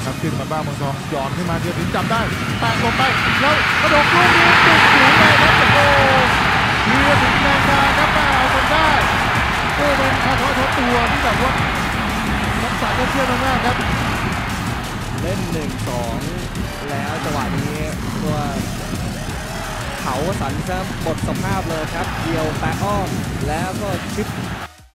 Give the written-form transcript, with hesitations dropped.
ครับขึ้นมาบ้างเมืองทองหย่อนขึ้นมาเดียวถึงจับได้แตะลงไปแล้วกระโดดลูกนี้ติดหูเลยครับโอ้เรือถึงแรงมาครับมาเอาจนได้โอ้เป็นคาถาทั้งตัวที่แบบว่าทักษะยอดเยี่ยมมากครับเล่น1-2แล้วจังหวะนี้ตัวเขาสันจะหมดสภาพเลยครับเดียวแตะอ้อมแล้วก็ชิป